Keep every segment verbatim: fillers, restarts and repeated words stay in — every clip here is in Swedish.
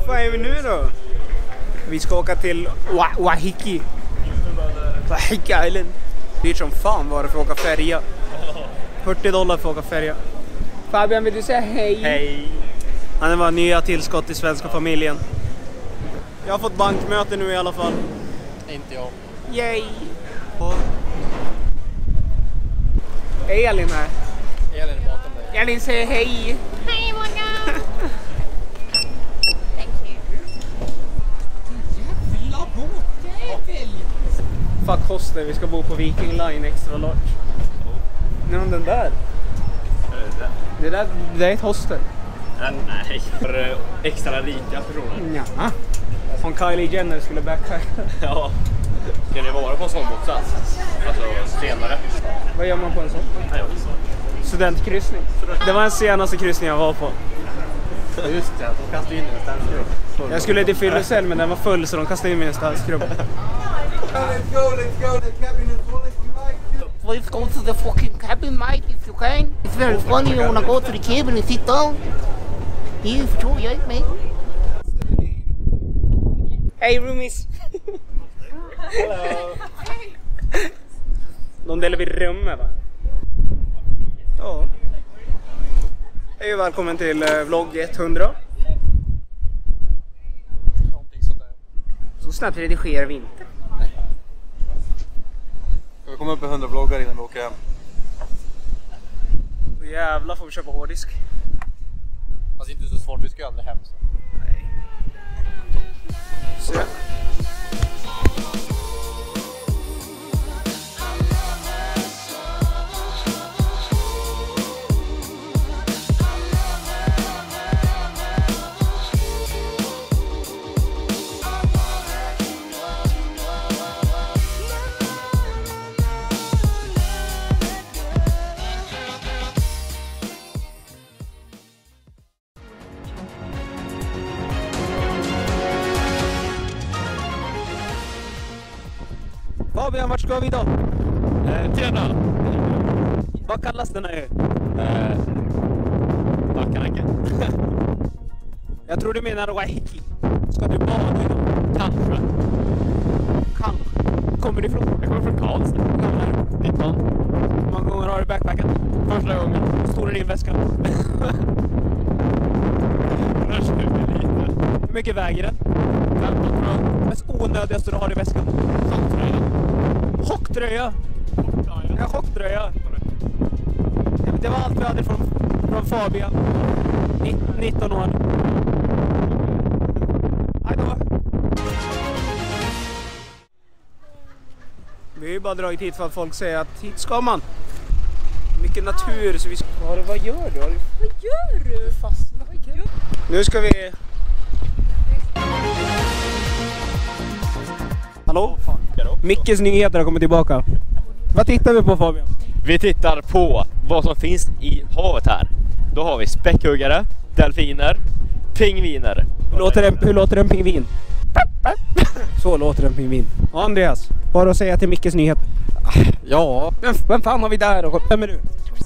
Vad är vi nu då? Vi ska åka till Wa- Waiheke. Waiheke Island. Dyrt som fan var det för att åka färja. fyrtio dollar för att åka färja. Fabian, vill du säga hej? Hej. Han var nya tillskott i svenska familjen. Jag har fått bankmöte nu i alla fall. Inte jag. Yay! Och Elin här. Elin är bakom dig. Elin säger hej. Hej Morgan! Thank you. Jävla båtjävel! Fuck hostel, vi ska bo på Viking Line extra large. Nej, den där. Det där, det är ett hostel. Nej, för extra rika personer. Ja. Om Kylie Jenner skulle backa. Ja. Ska ni vara på en sån motsats? Alltså senare. Vad gör man på en sån? Studentkryssning. Det var den senaste kryssningen jag var på. Just det, de kastade in en stansgrupp. Jag skulle till Fyllecell men den var full så de kastade in mig i en stansgrupp. Let's go, let's go, the cabin is full if you like. Please go to the fucking cabin, mate, if you can. It's very funny. You wanna go to the cabin and sit down? Yeah, sure, yeah, mate. Hej roomies! Hello. De delar vid rummet va? Ja. Hej och välkommen till eh, vlogg hundra. Någonting sånt där. Så snabbt redigerar vi inte. Ska vi komma upp i hundra vloggar innan vi åker hem? Så jävla får vi köpa hårddisk. Fast inte så svårt, vi ska ju aldrig hem så. Så ja. Fabian, vart ska vi då? Eh, Tjena! Vad kallas den här ö? Eh, Backaränke. Jag tror du menar Waiheke. Ska du bada idag? Kanske. Kanske. Kommer du ifrån? Jag kommer från Karlstad. nitton. Hur många gånger har du backpackat? Första gången. Stor är din väska? Rörs nu lite. Hur mycket väger den? femton tror jag. Mest onödigaste du har i väskan? Chocktröja. Chocktröja! Ja, chocktröja. Det var allt vi hade från, från Fabian. nitton år. Hej då. Vi har ju bara dragit hit för att folk säger att hit ska man. Mycket natur så vi ska... Vad, vad gör du? Vad gör du? Fastnat. Vad gör du? Nu ska vi... Hallå? Mickes nyheter har kommit tillbaka. Vad tittar vi på Fabian? Vi tittar på vad som finns i havet här. Då har vi späckhuggare, delfiner, pingviner. Hur låter en, hur låter en pingvin? Så låter en pingvin. Ja, Andreas, vad har du att säga till Mickes nyhet? Ja. Vem, vem fan har vi där? Och vem är du?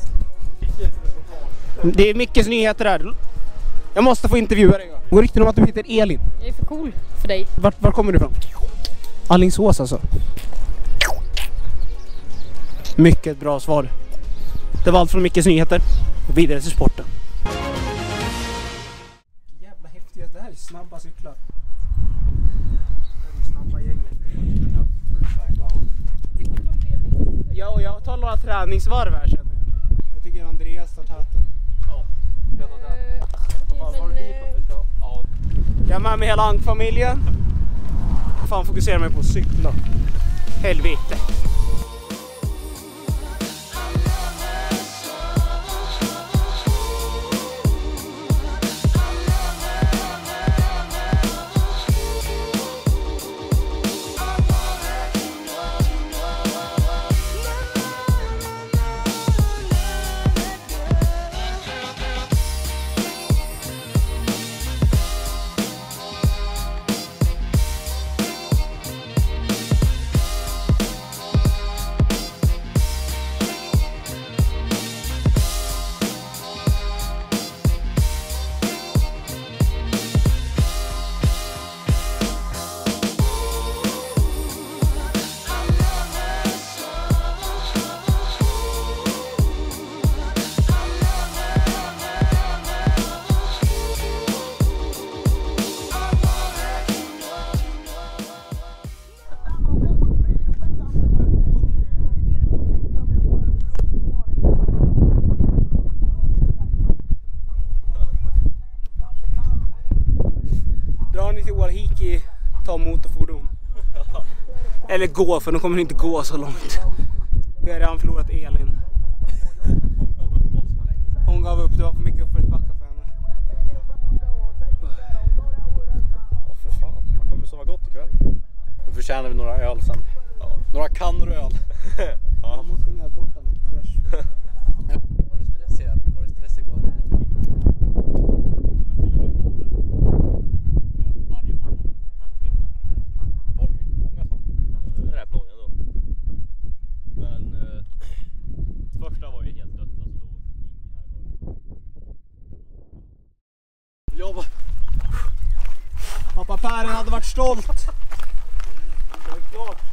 Det är Mickes nyheter här. Jag måste få intervjua dig. Går riktigt om att du heter Elin. Jag är för cool för dig. Vart, var kommer du ifrån? Alingsås alltså. Mycket bra svar. Det var allt från Mickes nyheter. Och vidare till sporten. Jävla häftigt. Det här är snabba cyklar. Det är snabba gänget. Ja, och jag tar några träningsvarv här känner jag. Jag tycker Andreas tar täten. Ja. Ska jag ta det? Vad var det dit att vi ska? Ja. Jag är med med hela familjen. Fan, fokuserar mig på att cykla. Helvete. Waiheke ta motorfordon. Eller gå, för de kommer inte gå så långt. Vi har redan förlorat Elin. Hon gav upp, det var för mycket uppförsbacka för henne. Ja, för fan. Jag kommer sova gott ikväll. Nu förtjänar vi några öl sen. Ja. Några kannor öl. Ja. Jag måste kunna bort den. Var du stressig? Var du stressig bara? Var det mycket många som? Det är rätt många då. Men eh, första var ju helt dött. Alltså då Jobba. Pappa Pären hade varit stolt. Det är klart.